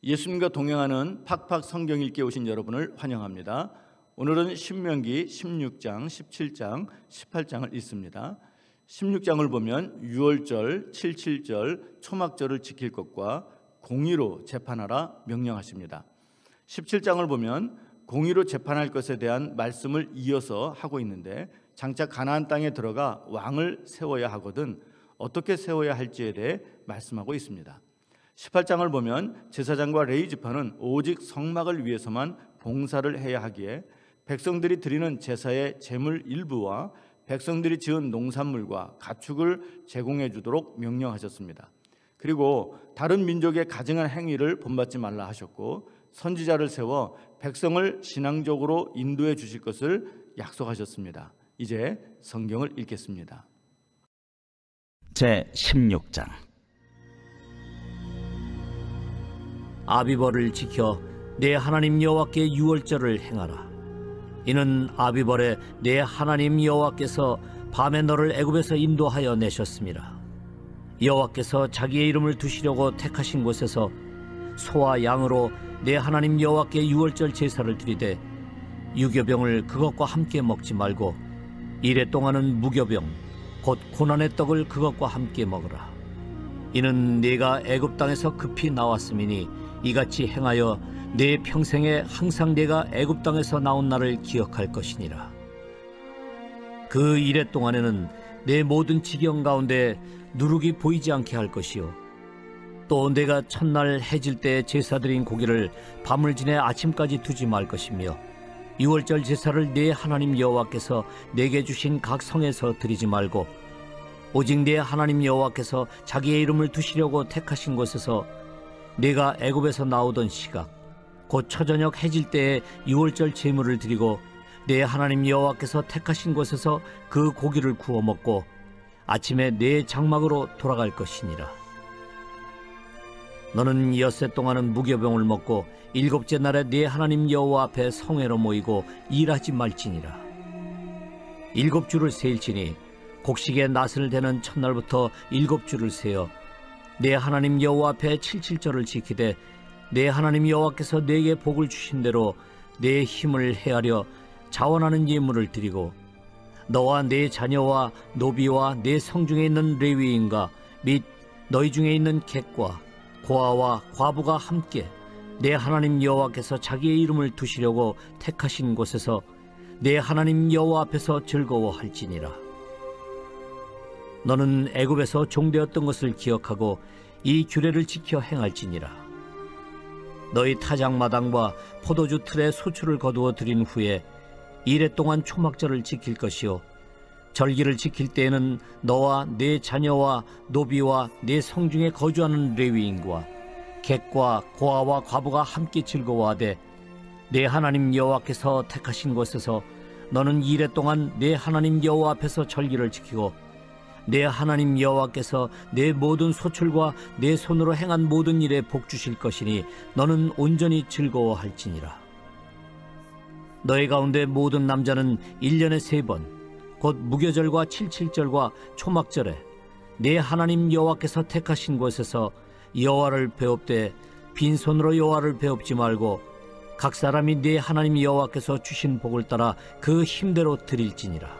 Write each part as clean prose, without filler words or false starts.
예수님과 동행하는 팍팍 성경 읽기에 오신 여러분을 환영합니다. 오늘은 신명기 16장, 17장, 18장을 읽습니다. 16장을 보면 유월절, 77절, 초막절을 지킬 것과 공의로 재판하라 명령하십니다. 17장을 보면 공의로 재판할 것에 대한 말씀을 이어서 하고 있는데, 장차 가나안 땅에 들어가 왕을 세워야 하거든 어떻게 세워야 할지에 대해 말씀하고 있습니다. 18장을 보면 제사장과 레위 지파는 오직 성막을 위해서만 봉사를 해야 하기에 백성들이 드리는 제사의 제물 일부와 백성들이 지은 농산물과 가축을 제공해 주도록 명령하셨습니다. 그리고 다른 민족의 가증한 행위를 본받지 말라 하셨고, 선지자를 세워 백성을 신앙적으로 인도해 주실 것을 약속하셨습니다. 이제 성경을 읽겠습니다. 제 16장. 아비벌을 지켜 내 하나님 여호와께 유월절을 행하라. 이는 아비벌에 내 하나님 여호와께서 밤에 너를 애굽에서 인도하여 내셨습니다. 여호와께서 자기의 이름을 두시려고 택하신 곳에서 소와 양으로 내 하나님 여호와께 유월절 제사를 드리되, 유교병을 그것과 함께 먹지 말고 이레 동안은 무교병 곧 고난의 떡을 그것과 함께 먹으라. 이는 네가 애굽 땅에서 급히 나왔음이니 이같이 행하여 내 평생에 항상 네가 애굽 땅에서 나온 날을 기억할 것이니라. 그 이레 동안에는 내 모든 지경 가운데 누룩이 보이지 않게 할 것이요, 또 내가 첫날 해질 때 제사 드린 고기를 밤을 지내 아침까지 두지 말 것이며, 유월절 제사를 네 하나님 여호와께서 내게 주신 각 성에서 드리지 말고 오직 네 하나님 여호와께서 자기의 이름을 두시려고 택하신 곳에서 네가 애굽에서 나오던 시각 곧 초저녁 해질 때에 유월절 제물을 드리고 네 하나님 여호와께서 택하신 곳에서 그 고기를 구워 먹고 아침에 네 장막으로 돌아갈 것이니라. 너는 엿새 동안은 무교병을 먹고 일곱째 날에 네 하나님 여호와 앞에 성회로 모이고 일하지 말지니라. 7주를 세일지니 곡식의 낫을 대는 첫날부터 7주를 세어 내 하나님 여호와 앞에 77절을 지키되, 내 하나님 여호와께서 내게 복을 주신 대로 내 힘을 헤아려 자원하는 예물을 드리고, 너와 네 자녀와 노비와 네 성중에 있는 레위인과 및 너희 중에 있는 객과 고아와 과부가 함께 내 하나님 여호와께서 자기의 이름을 두시려고 택하신 곳에서 내 하나님 여호와 앞에서 즐거워할지니라. 너는 애굽에서 종되었던 것을 기억하고 이 규례를 지켜 행할지니라. 너희 타작마당과 포도주 틀에 소출을 거두어 드린 후에 이레 동안 초막절을 지킬 것이요, 절기를 지킬 때에는 너와 네 자녀와 노비와 네 성중에 거주하는 레위인과 객과 고아와 과부가 함께 즐거워하되, 내 하나님 여호와께서 택하신 곳에서 너는 이레 동안 내 하나님 여호와 앞에서 절기를 지키고, 내 하나님 여호와께서 내 모든 소출과 내 손으로 행한 모든 일에 복 주실 것이니 너는 온전히 즐거워할지니라. 너희 가운데 모든 남자는 1년에 3번 곧 무교절과 77절과 초막절에 내 하나님 여호와께서 택하신 곳에서 여호와를 배웁되 빈손으로 여호와를 배웁지 말고 각 사람이 내 하나님 여호와께서 주신 복을 따라 그 힘대로 드릴지니라.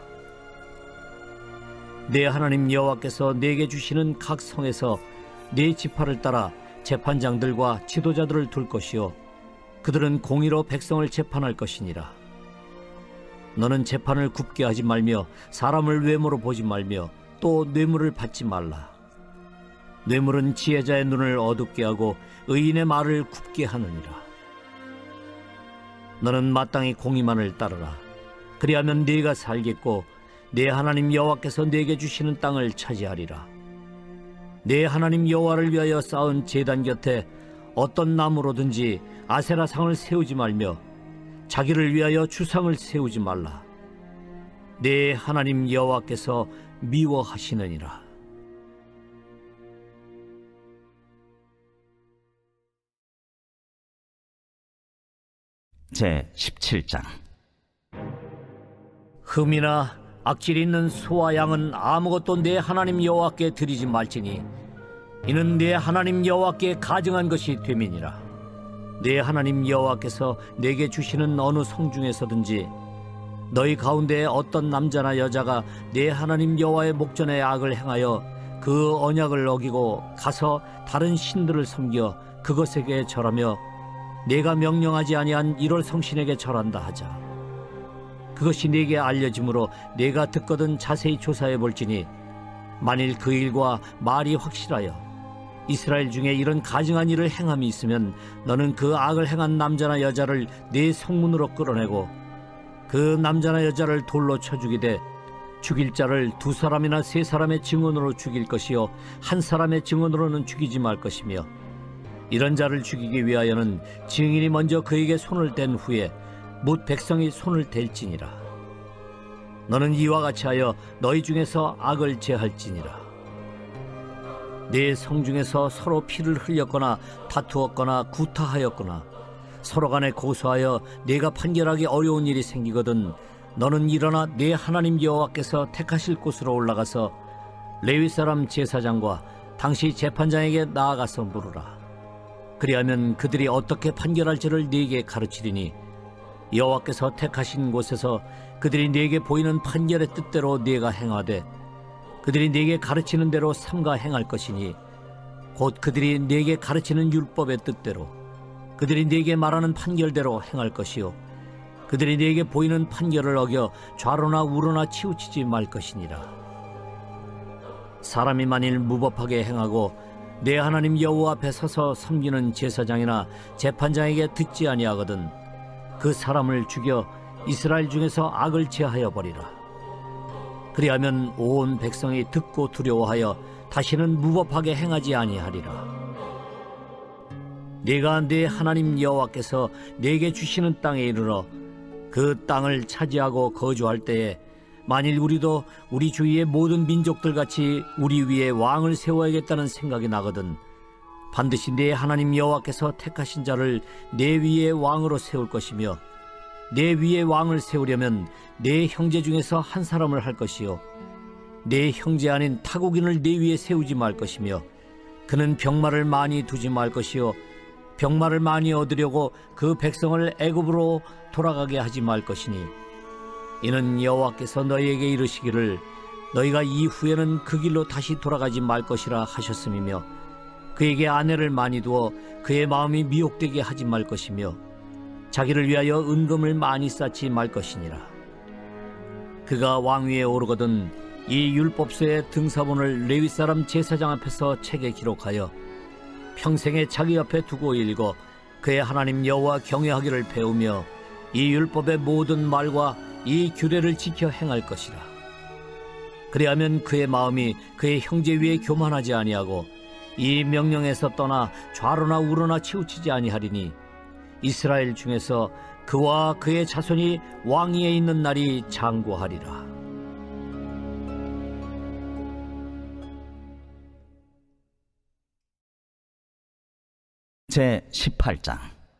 내 하나님 여호와께서 내게 주시는 각 성에서 네 지파를 따라 재판장들과 지도자들을 둘 것이요, 그들은 공의로 백성을 재판할 것이니라. 너는 재판을 굽게 하지 말며 사람을 외모로 보지 말며 또 뇌물을 받지 말라. 뇌물은 지혜자의 눈을 어둡게 하고 의인의 말을 굽게 하느니라. 너는 마땅히 공의만을 따르라. 그리하면 네가 살겠고 내 하나님 여호와께서 내게 주시는 땅을 차지하리라. 내 하나님 여호와를 위하여 쌓은 제단 곁에 어떤 나무로든지 아세라상을 세우지 말며 자기를 위하여 주상을 세우지 말라. 내 하나님 여호와께서 미워하시느니라. 제 17장. 흠이나 악질 있는 소와 양은 아무것도 내 하나님 여호와께 드리지 말지니 이는 내 하나님 여호와께 가증한 것이 됨이니라. 내 하나님 여호와께서 내게 주시는 어느 성 중에서든지 너희 가운데 어떤 남자나 여자가 내 하나님 여호와의 목전에 악을 행하여 그 언약을 어기고 가서 다른 신들을 섬겨 그것에게 절하며 내가 명령하지 아니한 이럴 성신에게 절한다 하자. 그것이 네게 알려짐으로 내가 듣거든 자세히 조사해 볼지니 만일 그 일과 말이 확실하여 이스라엘 중에 이런 가증한 일을 행함이 있으면 너는 그 악을 행한 남자나 여자를 네 성문으로 끌어내고 그 남자나 여자를 돌로 쳐 죽이되 죽일 자를 2사람이나 3사람의 증언으로 죽일 것이요 한 사람의 증언으로는 죽이지 말 것이며 이런 자를 죽이기 위하여는 증인이 먼저 그에게 손을 댄 후에 뭇 백성이 손을 댈지니라. 너는 이와 같이 하여 너희 중에서 악을 제할지니라. 네 성 중에서 서로 피를 흘렸거나 다투었거나 구타하였거나 서로 간에 고소하여 네가 판결하기 어려운 일이 생기거든 너는 일어나 네 하나님 여호와께서 택하실 곳으로 올라가서 레위 사람 제사장과 당시 재판장에게 나아가서 물으라. 그리하면 그들이 어떻게 판결할지를 네게 가르치리니 여호와께서 택하신 곳에서 그들이 네게 보이는 판결의 뜻대로 네가 행하되 그들이 네게 가르치는 대로 삼가 행할 것이니 곧 그들이 네게 가르치는 율법의 뜻대로 그들이 네게 말하는 판결대로 행할 것이요 그들이 네게 보이는 판결을 어겨 좌로나 우로나 치우치지 말 것이니라. 사람이 만일 무법하게 행하고 내 하나님 여호와 앞에 서서 섬기는 제사장이나 재판장에게 듣지 아니하거든 그 사람을 죽여 이스라엘 중에서 악을 제하여 버리라. 그리하면 온 백성이 듣고 두려워하여 다시는 무법하게 행하지 아니하리라. 네가 네 하나님 여호와께서 네게 주시는 땅에 이르러 그 땅을 차지하고 거주할 때에 만일 우리도 우리 주위의 모든 민족들 같이 우리 위에 왕을 세워야겠다는 생각이 나거든 반드시 네 하나님 여호와께서 택하신 자를 네 위에 왕으로 세울 것이며 내 위에 왕을 세우려면 내 형제 중에서 한 사람을 할 것이요 내 형제 아닌 타국인을 내 위에 세우지 말 것이며 그는 병마를 많이 두지 말 것이요 병마를 많이 얻으려고 그 백성을 애굽으로 돌아가게 하지 말 것이니 이는 여호와께서 너희에게 이르시기를 너희가 이후에는 그 길로 다시 돌아가지 말 것이라 하셨음이며 그에게 아내를 많이 두어 그의 마음이 미혹되게 하지 말 것이며 자기를 위하여 은금을 많이 쌓지 말 것이니라. 그가 왕위에 오르거든 이 율법서의 등사본을 레위 사람 제사장 앞에서 책에 기록하여 평생에 자기 앞에 두고 읽어 그의 하나님 여호와 경외하기를 배우며 이 율법의 모든 말과 이 규례를 지켜 행할 것이라. 그리하면 그의 마음이 그의 형제 위에 교만하지 아니하고 이 명령에서 떠나 좌로나 우로나 치우치지 아니하리니 이스라엘 중에서 그와 그의 자손이 왕위에 있는 날이 장구하리라. 제 18장.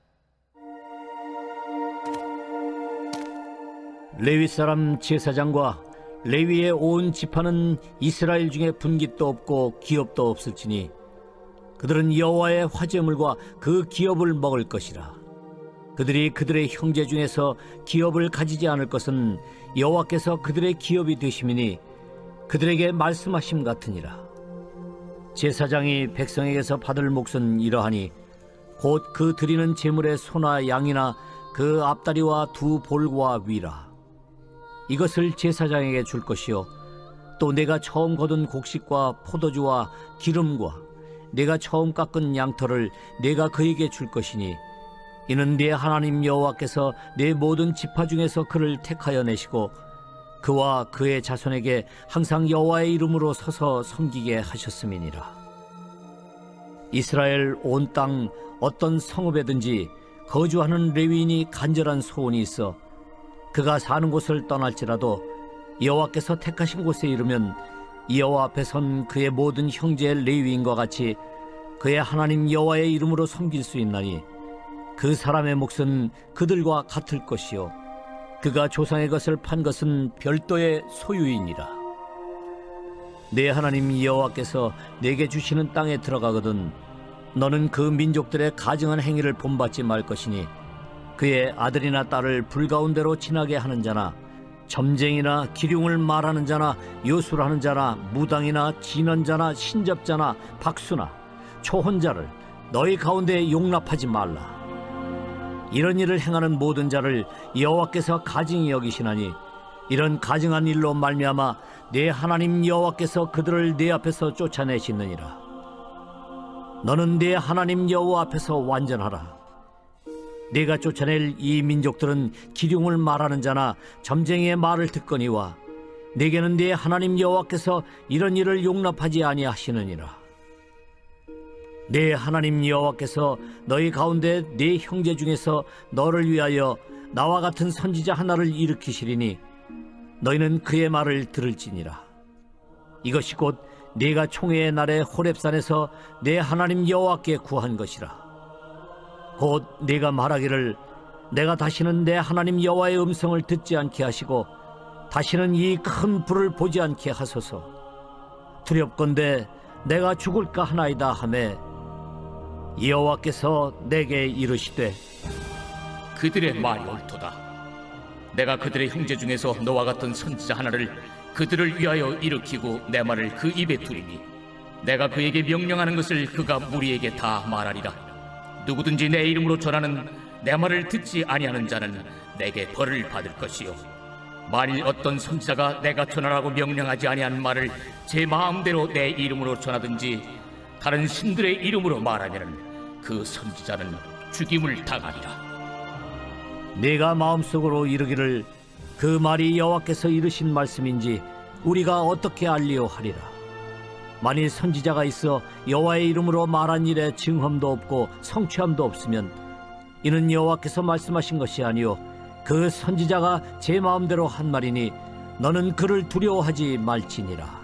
레위 사람 제사장과 레위의 온 지파는 이스라엘 중에 분깃도 없고 기업도 없을지니 그들은 여호와의 화제물과 그 기업을 먹을 것이라. 그들이 그들의 형제 중에서 기업을 가지지 않을 것은 여호와께서 그들의 기업이 되심이니 그들에게 말씀하심 같으니라. 제사장이 백성에게서 받을 몫은 이러하니 곧 그 드리는 제물의 소나 양이나 그 앞다리와 두 볼과 위라. 이것을 제사장에게 줄 것이요 또 내가 처음 거둔 곡식과 포도주와 기름과 내가 처음 깎은 양털을 내가 그에게 줄 것이니 이는 네 하나님 여호와께서 네 모든 지파 중에서 그를 택하여 내시고 그와 그의 자손에게 항상 여호와의 이름으로 서서 섬기게 하셨음이니라. 이스라엘 온 땅 어떤 성읍에든지 거주하는 레위인이 간절한 소원이 있어 그가 사는 곳을 떠날지라도 여호와께서 택하신 곳에 이르면 여호와 앞에 선 그의 모든 형제 레위인과 같이 그의 하나님 여호와의 이름으로 섬길 수 있나니 그 사람의 몫은 그들과 같을 것이요 그가 조상의 것을 판 것은 별도의 소유이니라. 내 하나님 여호와께서 내게 주시는 땅에 들어가거든 너는 그 민족들의 가증한 행위를 본받지 말 것이니 그의 아들이나 딸을 불가운데로 지나게 하는 자나 점쟁이나 기륭을 말하는 자나 요술하는 자나 무당이나 진언자나 신접자나 박수나 초혼자를 너희 가운데 용납하지 말라. 이런 일을 행하는 모든 자를 여호와께서 가증히 여기시나니 이런 가증한 일로 말미암아 내 하나님 여호와께서 그들을 내 앞에서 쫓아내시느니라. 너는 내 하나님 여호와 앞에서 완전하라. 네가 쫓아낼 이 민족들은 기륭을 말하는 자나 점쟁이의 말을 듣거니와 네게는 네 하나님 여호와께서 이런 일을 용납하지 아니하시느니라. 네 하나님 여호와께서 너희 가운데 네 형제 중에서 너를 위하여 나와 같은 선지자 하나를 일으키시리니 너희는 그의 말을 들을지니라. 이것이 곧 네가 총회의 날에 호렙산에서 네 하나님 여호와께 구한 것이라. 곧 네가 말하기를 내가 다시는 내 하나님 여호와의 음성을 듣지 않게 하시고 다시는 이 큰 불을 보지 않게 하소서. 두렵건대 내가 죽을까 하나이다 하매 여호와께서 내게 이르시되 그들의 말이 옳도다. 내가 그들의 형제 중에서 너와 같은 선지자 하나를 그들을 위하여 일으키고 내 말을 그 입에 두리니 내가 그에게 명령하는 것을 그가 무리에게 다 말하리라. 누구든지 내 이름으로 전하는 내 말을 듣지 아니하는 자는 내게 벌을 받을 것이요 만일 어떤 선지자가 내가 전하라고 명령하지 아니한 말을 제 마음대로 내 이름으로 전하든지 다른 신들의 이름으로 말하면 그 선지자는 죽임을 당하리라. 네가 마음속으로 이르기를 그 말이 여호와께서 이르신 말씀인지 우리가 어떻게 알리오 하리라. 만일 선지자가 있어 여호와의 이름으로 말한 일에 증험도 없고 성취함도 없으면 이는 여호와께서 말씀하신 것이 아니요 그 선지자가 제 마음대로 한 말이니 너는 그를 두려워하지 말지니라.